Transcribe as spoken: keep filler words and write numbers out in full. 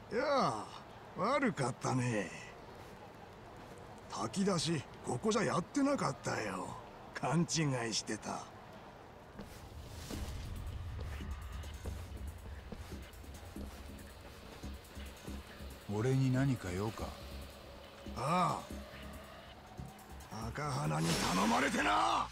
いや悪かったね。炊き出しここじゃやってなかったよ。勘違いしてた。 俺に何か用か？ ああ、赤花に頼まれてな。